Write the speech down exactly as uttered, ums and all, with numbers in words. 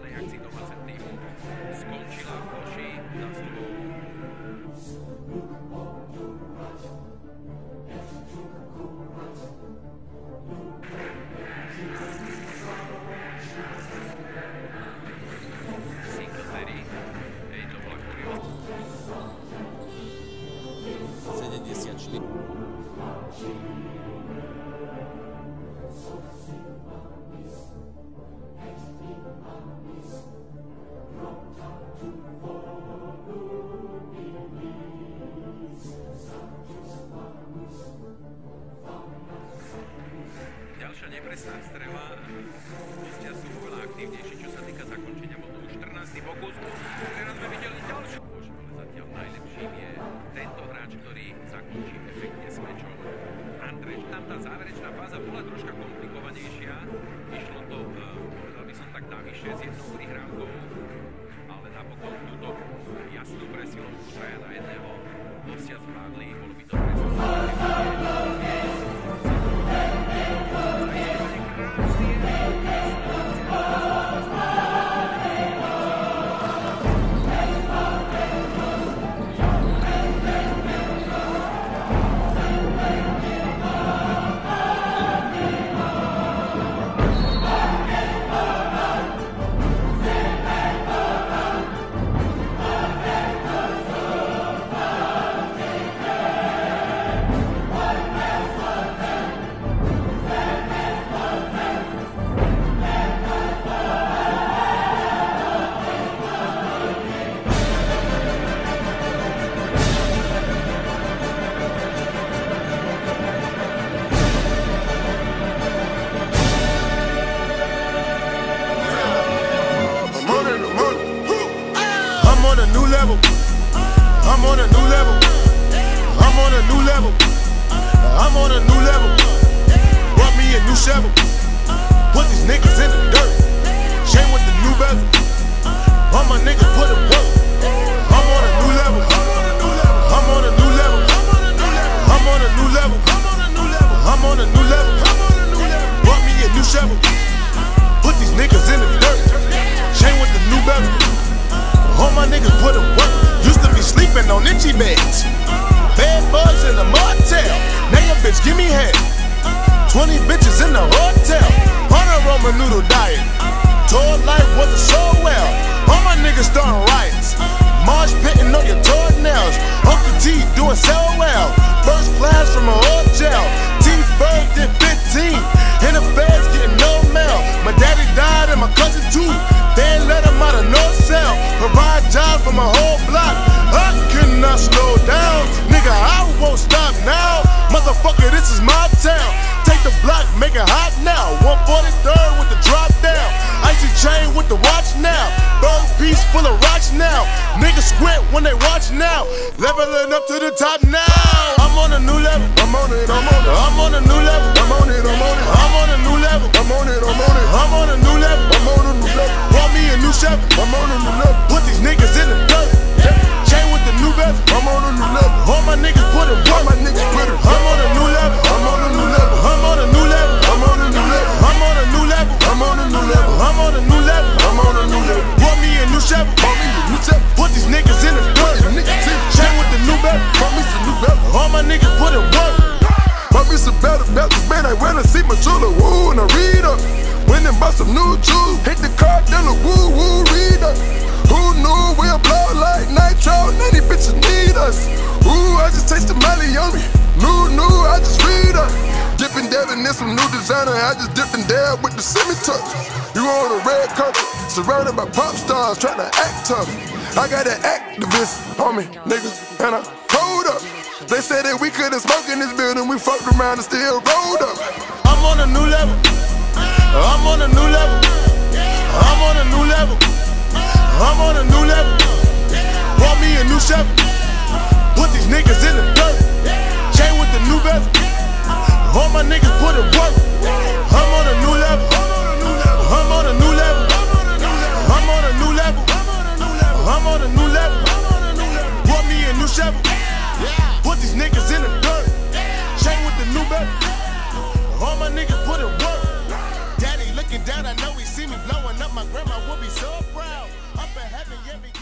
hlavnej akcii domácem týmu skončila v koši zásluhou. Singletary, hej, to bola kuriózna. sedemdesiatštyri. Ďalšia nepresná strela. Hostia sú oveľa aktívnejší, čo sa týka zakončenia. Bol to už štrnásty pokus. Teraz sme videli ďalšiu. Ale zatiaľ najlepším je tento hráč, ktorý zakončí efektne s mečom. Andrej, tam tá záverečná fáza bola troška komplikovanejšia. Išlo to, povedal by som tak, navyše s jednou prihrávkou. Ale napokon túto jasnú presilovku traja na jedného hostia zvládli. Bolo by to presne. I'm on a new level. I'm on a new level. I'm on a new level. Brought me a new shovel. Put these niggas in the dirt. Chain with the new bezel. All my niggas put in work. I'm on a new level. I'm on a new level. I'm on a new level. I'm on a new level. Brought me a new shovel. Put these niggas in the dirt. Chain with the new bezel. All my niggas put in work. Used to be sleeping on itchy beds. Bad bugs in the motel. Now your bitch give me head. twenty bitches in the hotel. On a Roman noodle diet. Told life wasn't so well. All my niggas starting riots. Marsh pitting on your toenails. Uncle T doing so well. First class from a hotel. T-Ferg did fifteen. And the feds getting no mail. My daddy died and my cousin too. They ain't let him out of no cell. Provide jobs for my whole block. I cannot slow down. Nigga, I won't stop now. Motherfucker, this is my town. Take the block, make it hot now. one forty-third with the drop down. Icy chain with the watch now. Bird piece full of rocks now. Niggas squint when they watch now. Leveling up to the top now. I'm on a new level. I'm on it, I'm on it. I'm on a new level. I'm on it, I'm on it. I'm on a new level. I'm on it, I'm on it. I'm on a new level. I'm on a new level. Brought me a new shovel. I'm on a new level. Put these niggas in the dirt. Chain with the new bezel. I'm on a new level. All my niggas put it work. My niggas put it. I'm on a new level. I'm on a new level. I'm on a new level. I'm on a new level. I'm on a new level. I'm on a new level. I'm on a new level. I'm on a new level. Brought me a new shovel. Brought me a new shovel. Put these niggas in the dirt. Chain with the new bezel. Brought me some new bezel. All my niggas put it work. Brought me some better belts, man. I went and see my jeweler. Woo, and I read up. Went and bought some new jewels. Hit the car, then a woo woo read up. Who knew we'll blow like nitro? Many bitches need us. Ooh, I just taste the Molly on me. New, new, I just read up. Dipping, dabbing in some new designer. I just dipped and dab with the semi-touch. You on a red carpet, surrounded by pop stars, trying to act tough. I got an activist on me, nigga, and I hold up. They said that we couldn't smoke in this building. We fucked around and still rolled up. I'm on a new level. I'm on a new level. I'm on a new level. I'm on a new level. Brought me a new shovel. Put these niggas in the dirt. Chain with the new bezel. All my niggas put it work. I'm on a new level. I'm on a new level. I'm on a new level. I'm on a new level. Brought me a new shovel. Put these niggas in the dirt. Chain with the new bezel. All my niggas put it work. Daddy, look looking down, I know he see me blowing up. My grandma will be so proud. Up in heaven, yeah,